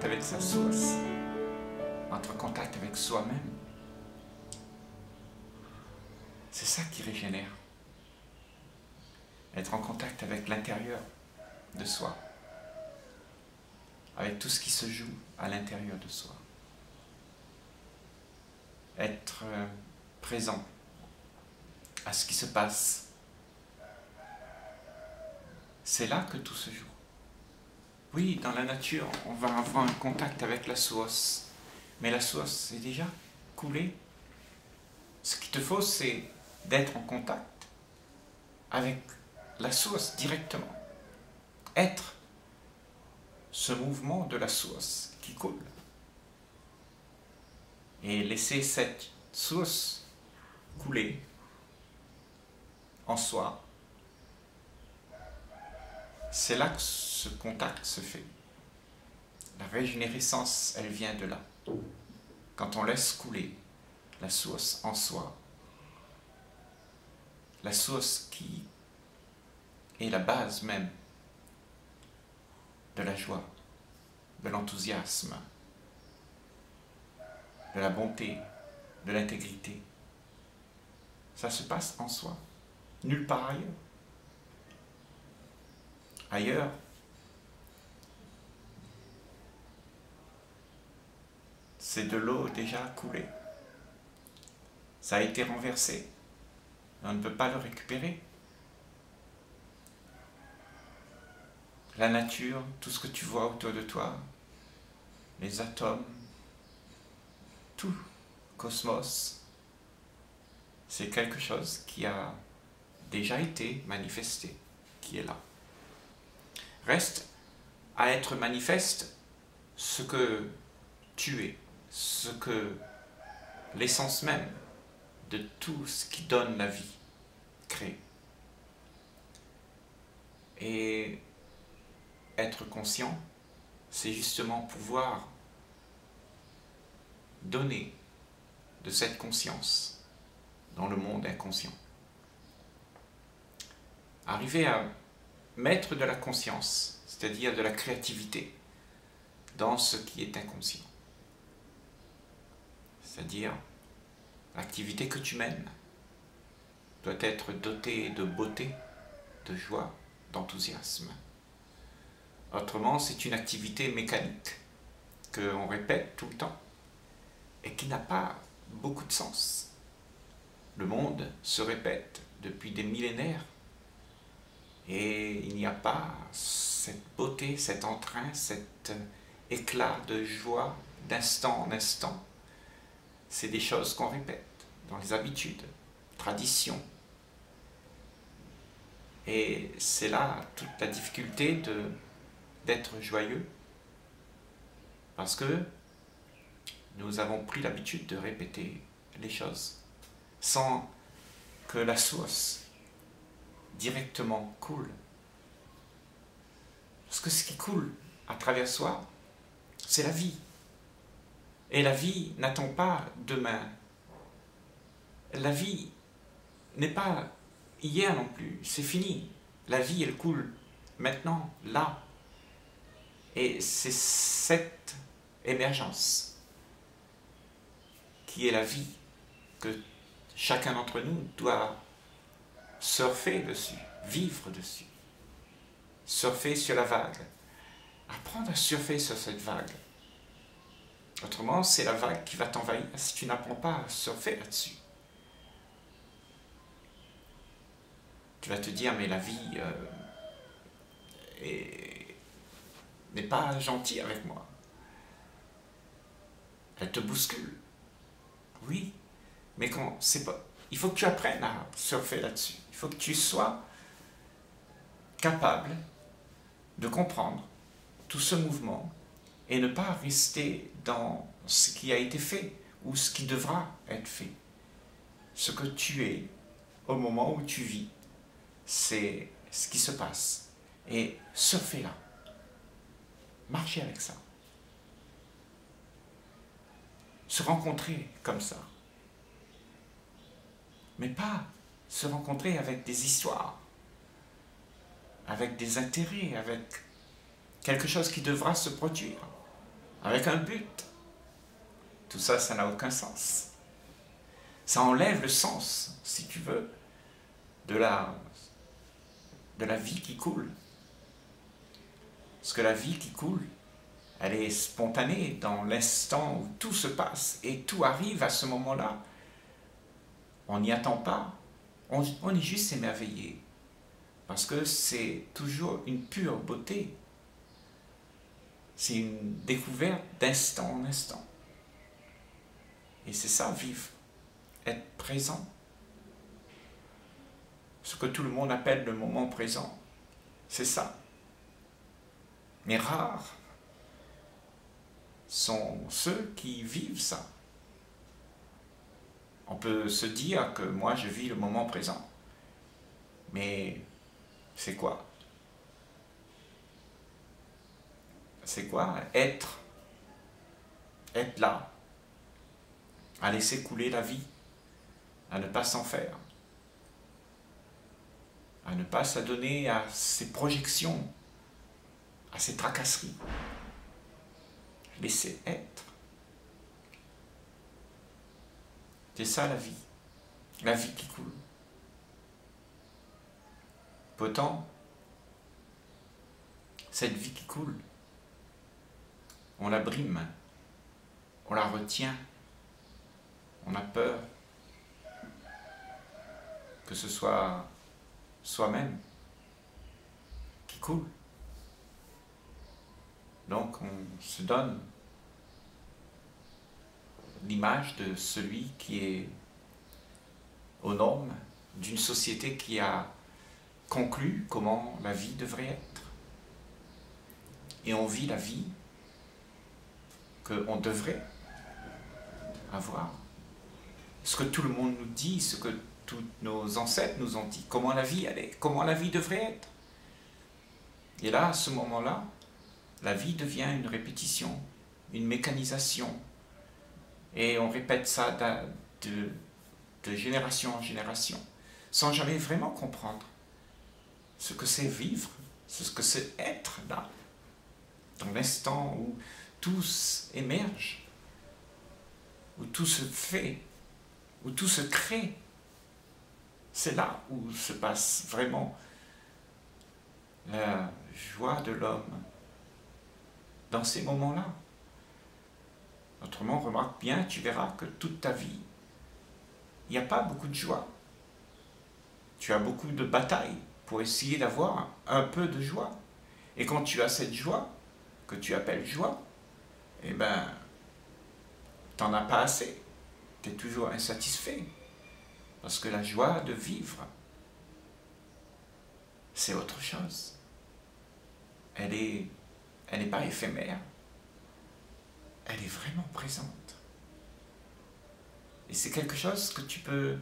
contact avec sa source, entre en contact avec soi-même. C'est ça qui régénère. Être en contact avec l'intérieur de soi, avec tout ce qui se joue à l'intérieur de soi. Être présent à ce qui se passe. C'est là que tout se joue. Oui, dans la nature, on va avoir un contact avec la source, mais la source est déjà coulée. Ce qu'il te faut, c'est d'être en contact avec la source directement. Être ce mouvement de la source qui coule. Et laisser cette source couler en soi. C'est là que ce contact se fait. La régénérescence, elle vient de là. Quand on laisse couler la source en soi, la source qui est la base même de la joie, de l'enthousiasme, de la bonté, de l'intégrité. Ça se passe en soi, nulle part ailleurs. Ailleurs, c'est de l'eau déjà coulée. Ça a été renversé. On ne peut pas le récupérer. La nature, tout ce que tu vois autour de toi, les atomes, tout le cosmos, c'est quelque chose qui a déjà été manifesté, qui est là. Reste à être manifeste ce que tu es, ce que l'essence même de tout ce qui donne la vie crée. Et être conscient, c'est justement pouvoir donner de cette conscience dans le monde inconscient. Arriver à mettre de la conscience, c'est-à-dire de la créativité, dans ce qui est inconscient. C'est-à-dire, l'activité que tu mènes doit être dotée de beauté, de joie, d'enthousiasme. Autrement, c'est une activité mécanique qu'on répète tout le temps et qui n'a pas beaucoup de sens. Le monde se répète depuis des millénaires et il n'y a pas cette beauté, cet entrain, cet éclat de joie d'instant en instant. C'est des choses qu'on répète dans les habitudes, traditions. Et c'est là toute la difficulté d'être joyeux, parce que nous avons pris l'habitude de répéter les choses sans que la source directement coule. Parce que ce qui coule à travers soi, c'est la vie. Et la vie n'attend pas demain. La vie n'est pas hier non plus, c'est fini. La vie, elle coule maintenant, là. Et c'est cette émergence qui est la vie que chacun d'entre nous doit surfer dessus, vivre dessus, surfer sur la vague, apprendre à surfer sur cette vague. Autrement, c'est la vague qui va t'envahir si tu n'apprends pas à surfer là-dessus. Tu vas te dire, mais la vie n'est pas gentille avec moi. Elle te bouscule. Oui, mais il faut que tu apprennes à surfer là-dessus. Il faut que tu sois capable de comprendre tout ce mouvement et ne pas rester dans ce qui a été fait ou ce qui devra être fait. Ce que tu es au moment où tu vis, c'est ce qui se passe. Et surfer là. Marcher avec ça. Se rencontrer comme ça. Mais pas se rencontrer avec des histoires, avec des intérêts, avec quelque chose qui devra se produire, avec un but. Tout ça, ça n'a aucun sens. Ça enlève le sens, si tu veux, de la vie qui coule. Parce que la vie qui coule, elle est spontanée dans l'instant où tout se passe et tout arrive à ce moment-là. On n'y attend pas, on est juste émerveillé. Parce que c'est toujours une pure beauté. C'est une découverte d'instant en instant. Et c'est ça, vivre, être présent. Ce que tout le monde appelle le moment présent, c'est ça. Mais rares sont ceux qui vivent ça. On peut se dire que moi je vis le moment présent. Mais c'est quoi? C'est quoi être là, à laisser couler la vie, à ne pas s'en faire, à ne pas s'adonner à ses projections, à ses tracasseries. Laisser être. C'est ça la vie qui coule. Pourtant, cette vie qui coule, on la brime, on la retient, on a peur que ce soit soi-même qui coule. Donc on se donne l'image de celui qui est aux normes d'une société qui a conclu comment la vie devrait être. Et on vit la vie qu'on devrait avoir. Ce que tout le monde nous dit, ce que tous nos ancêtres nous ont dit, comment la vie allait, comment la vie devrait être. Et là, à ce moment-là, la vie devient une répétition, une mécanisation. Et on répète ça de génération en génération, sans jamais vraiment comprendre ce que c'est vivre, ce que c'est être là, dans l'instant où tout émerge, où tout se fait, où tout se crée. C'est là où se passe vraiment la joie de l'homme, dans ces moments-là. Autrement, remarque bien, tu verras que toute ta vie, il n'y a pas beaucoup de joie. Tu as beaucoup de batailles pour essayer d'avoir un peu de joie. Et quand tu as cette joie, que tu appelles joie, eh ben, t'en as pas assez. Tu es toujours insatisfait. Parce que la joie de vivre, c'est autre chose. Elle n'est pas éphémère. Elle est vraiment présente. Et c'est quelque chose que tu peux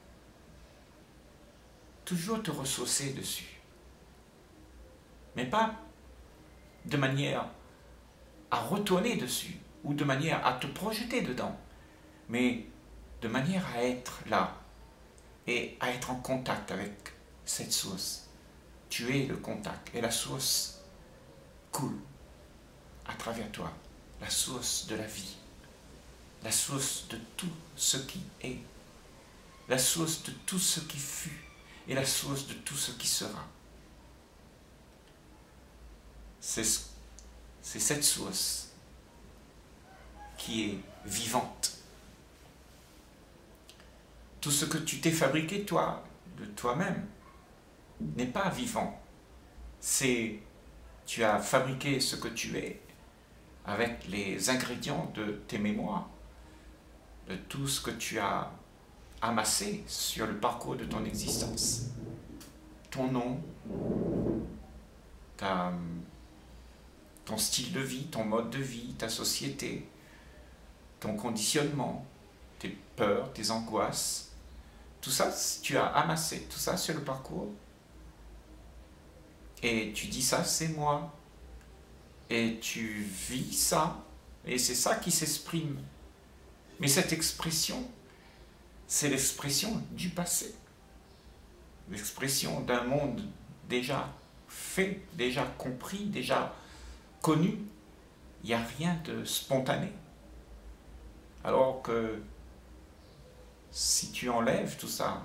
toujours te ressourcer dessus. Mais pas de manière à retourner dessus ou de manière à te projeter dedans, mais de manière à être là et à être en contact avec cette source. Tu es le contact et la source coule à travers toi, la source de la vie, la source de tout ce qui est, la source de tout ce qui fut et la source de tout ce qui sera. C'est cette source qui est vivante. Tout ce que tu t'es fabriqué, toi, de toi-même, n'est pas vivant. Tu as fabriqué ce que tu es avec les ingrédients de tes mémoires, de tout ce que tu as amassé sur le parcours de ton existence. Ton nom, ton style de vie, ton mode de vie, ta société, ton conditionnement, tes peurs, tes angoisses, tout ça, tu as amassé tout ça sur le parcours. Et tu dis ça, c'est moi. Et tu vis ça. Et c'est ça qui s'exprime. Mais cette expression, c'est l'expression du passé. L'expression d'un monde déjà fait, déjà compris, déjà connu, il n'y a rien de spontané. Alors que si tu enlèves tout ça,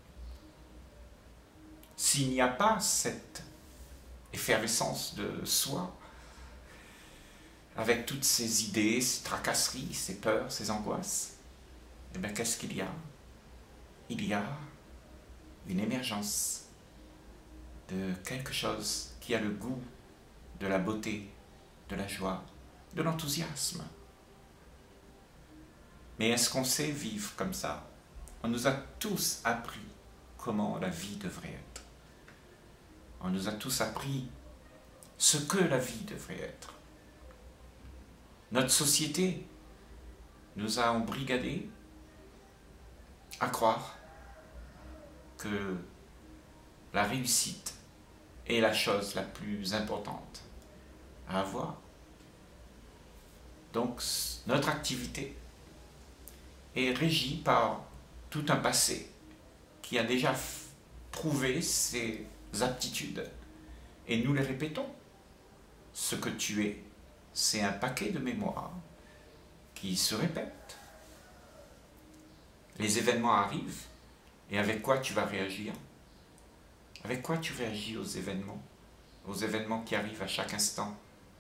s'il n'y a pas cette effervescence de soi, avec toutes ces idées, ces tracasseries, ces peurs, ces angoisses, eh bien qu'est-ce qu'il y a? Il y a une émergence de quelque chose qui a le goût de la beauté, de la joie, de l'enthousiasme. Mais est-ce qu'on sait vivre comme ça? On nous a tous appris comment la vie devrait être. On nous a tous appris ce que la vie devrait être. Notre société nous a embrigadés à croire que la réussite est la chose la plus importante à avoir. Donc notre activité est régie par tout un passé qui a déjà prouvé ses aptitudes. Et nous les répétons. Ce que tu es, c'est un paquet de mémoires qui se répètent. Les événements arrivent, et avec quoi tu vas réagir? Avec quoi tu réagis aux événements qui arrivent à chaque instant?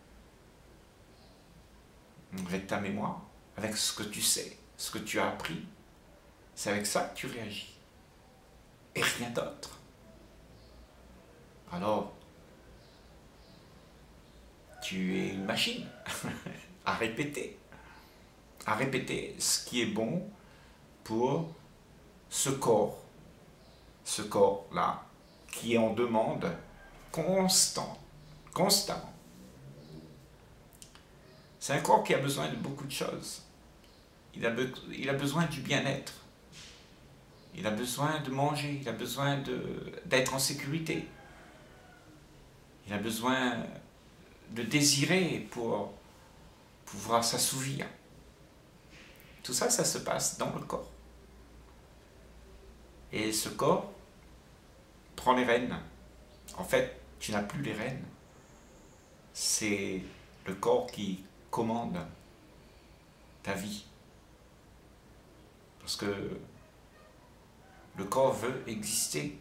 Avec ta mémoire, avec ce que tu sais, ce que tu as appris. C'est avec ça que tu réagis. Et rien d'autre. Alors, tu es une machine à répéter ce qui est bon pour ce corps-là, qui est en demande constamment. C'est un corps qui a besoin de beaucoup de choses. Il a besoin du bien-être. Il a besoin de manger, il a besoin d'être en sécurité. Il a besoin de désirer pour pouvoir s'assouvir. Tout ça, ça se passe dans le corps. Et ce corps prend les rênes. En fait, tu n'as plus les rênes. C'est le corps qui commande ta vie. Parce que le corps veut exister.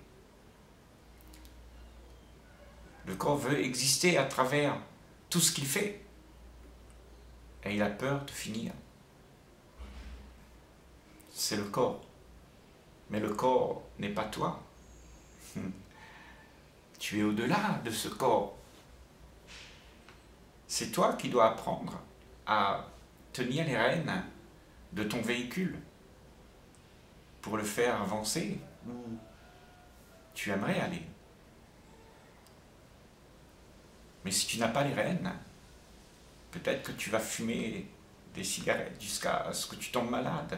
Le corps veut exister à travers tout ce qu'il fait. Et il a peur de finir. C'est le corps. Mais le corps n'est pas toi. Tu es au-delà de ce corps. C'est toi qui dois apprendre à tenir les rênes de ton véhicule pour le faire avancer où tu aimerais aller. Mais si tu n'as pas les rênes, peut-être que tu vas fumer des cigarettes jusqu'à ce que tu tombes malade,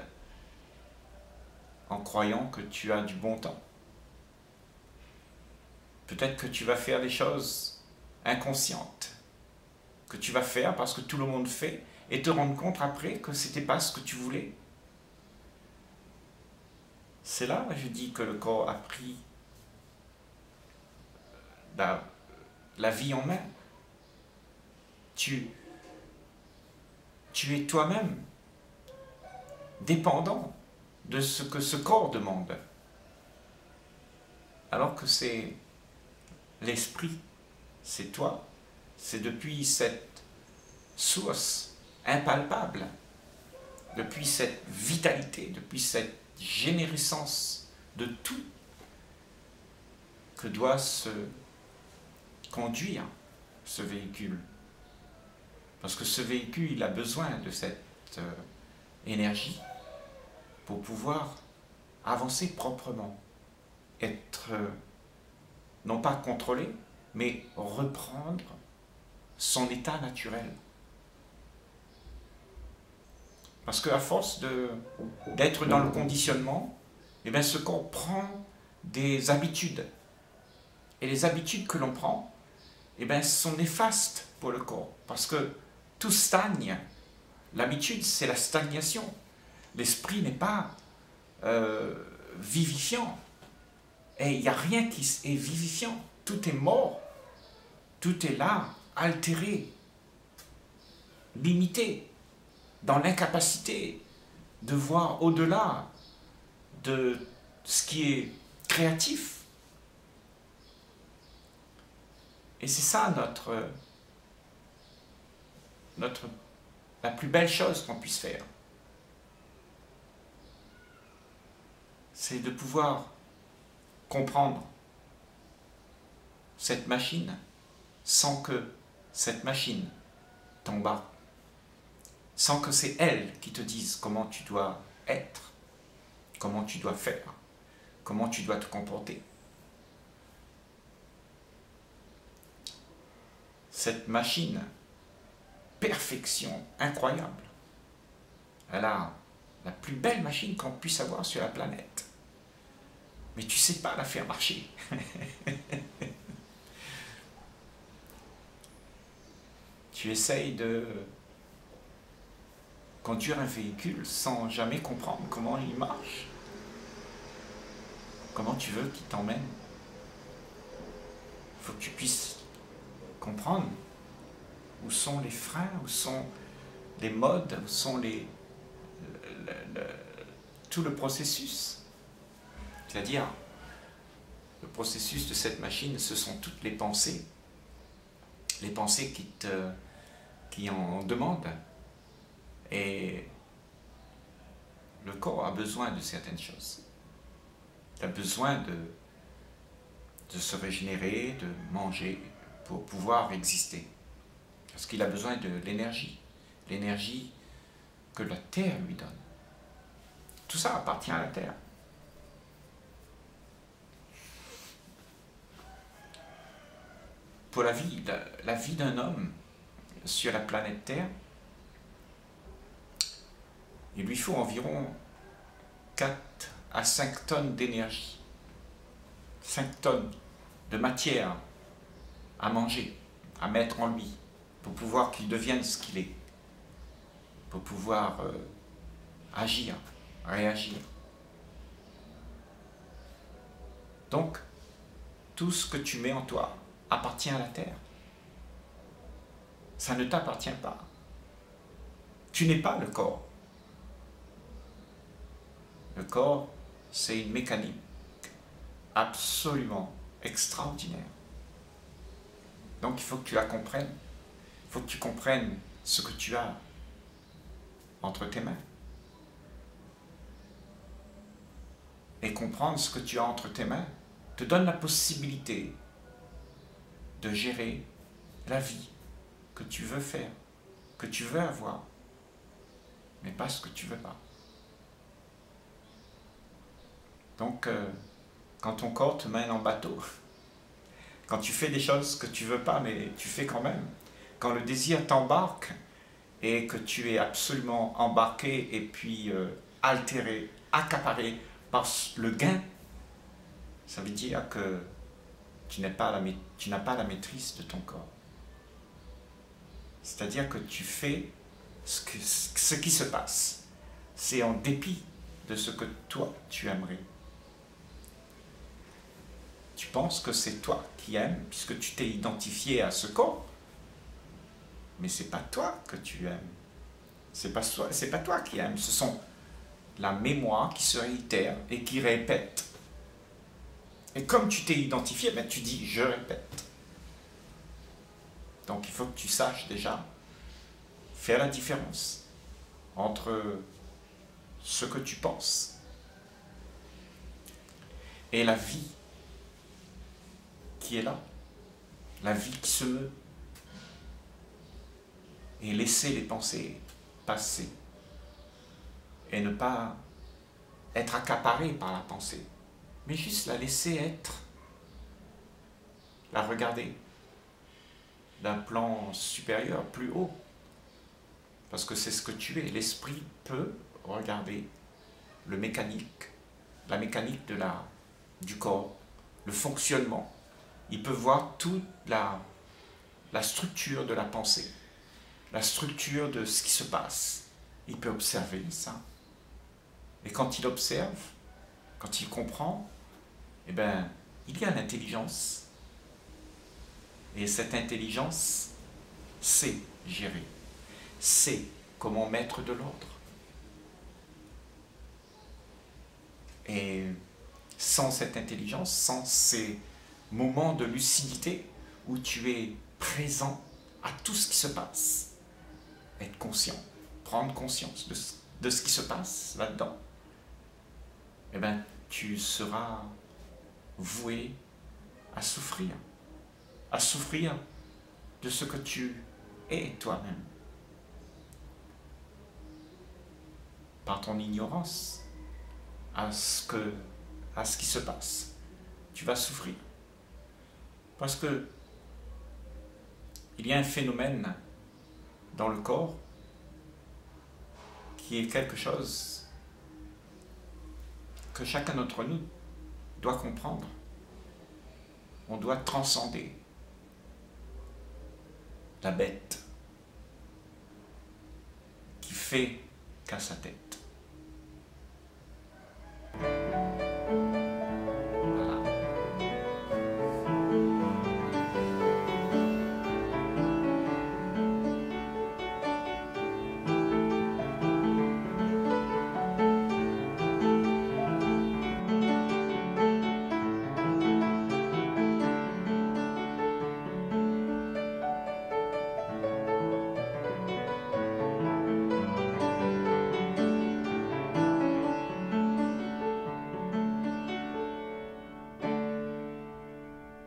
en croyant que tu as du bon temps. Peut-être que tu vas faire des choses inconscientes, que tu vas faire parce que tout le monde fait, et te rendre compte après que ce n'était pas ce que tu voulais. C'est là, je dis, que le corps a pris la vie en main. Tu es toi-même dépendant de ce que ce corps demande. Alors que c'est l'esprit, c'est toi, c'est depuis cette source impalpable, depuis cette vitalité, depuis cette générescence de tout, que doit se conduire ce véhicule. Parce que ce véhicule, il a besoin de cette énergie pour pouvoir avancer proprement, être non pas contrôlé, mais reprendre son état naturel. Parce qu'à force d'être dans le conditionnement, eh bien, ce corps prend des habitudes. Et les habitudes que l'on prend, eh bien, sont néfastes pour le corps. Parce que tout stagne. L'habitude, c'est la stagnation. L'esprit n'est pas vivifiant. Et il n'y a rien qui est vivifiant. Tout est mort. Tout est là, altéré. limité, dans l'incapacité de voir au-delà de ce qui est créatif. Et c'est ça la plus belle chose qu'on puisse faire. C'est de pouvoir comprendre cette machine sans que cette machine t'embarque, sans que c'est elle qui te dise comment tu dois être, comment tu dois faire, comment tu dois te comporter. Cette machine, perfection incroyable, elle a la plus belle machine qu'on puisse avoir sur la planète. Mais tu ne sais pas la faire marcher. Tu essayes de conduire un véhicule sans jamais comprendre comment il marche. Comment tu veux qu'il t'emmène. Il faut que tu puisses comprendre où sont les freins, où sont les modes, où sont tout le processus. C'est-à-dire, le processus de cette machine, ce sont toutes les pensées qui en demandent. Et le corps a besoin de certaines choses. Il a besoin de se régénérer, de manger, pour pouvoir exister. Parce qu'il a besoin de l'énergie que la terre lui donne. Tout ça appartient à la terre. Pour la vie d'un homme sur la planète Terre, il lui faut environ 4 à 5 tonnes d'énergie, 5 tonnes de matière à manger, à mettre en lui, pour pouvoir qu'il devienne ce qu'il est, pour pouvoir agir, réagir. Donc, tout ce que tu mets en toi appartient à la terre. Ça ne t'appartient pas. Tu n'es pas le corps. Le corps, c'est une mécanique absolument extraordinaire. Donc il faut que tu la comprennes. Il faut que tu comprennes ce que tu as entre tes mains. Et comprendre ce que tu as entre tes mains te donne la possibilité de gérer la vie que tu veux faire, que tu veux avoir, mais pas ce que tu veux pas. Donc, quand ton corps te mène en bateau, quand tu fais des choses que tu veux pas, mais tu fais quand même, quand le désir t'embarque et que tu es absolument embarqué et puis altéré, accaparé par le gain, ça veut dire que tu n'as pas la maîtrise de ton corps. C'est-à-dire que tu fais ce qui se passe. C'est en dépit de ce que toi, tu aimerais. Tu penses que c'est toi qui aimes, puisque tu t'es identifié à ce corps. Mais ce n'est pas toi que tu aimes. C'est pas toi qui aimes. Ce sont la mémoire qui se réitère et qui répète. Et comme tu t'es identifié, ben tu dis « je répète ». Donc il faut que tu saches déjà faire la différence entre ce que tu penses et la vie qui est là, la vie qui se meut, et laisser les pensées passer et ne pas être accaparé par la pensée, mais juste la laisser être, la regarder d'un plan supérieur, plus haut, parce que c'est ce que tu es. L'esprit peut regarder la mécanique du corps, le fonctionnement. Il peut voir toute la structure de la pensée, la structure de ce qui se passe. Il peut observer ça. Et quand il observe, quand il comprend, eh bien, il y a l'intelligence. Et cette intelligence sait gérer, sait comment mettre de l'ordre. Et sans cette intelligence, sans ces moments de lucidité où tu es présent à tout ce qui se passe, être conscient, prendre conscience de ce qui se passe là-dedans, eh bien, tu seras voué à souffrir de ce que tu es toi-même. Par ton ignorance à ce qui se passe, tu vas souffrir. Parce que il y a un phénomène dans le corps qui est quelque chose que chacun d'entre nous doit comprendre. On doit transcender la bête qui fait qu'à sa tête.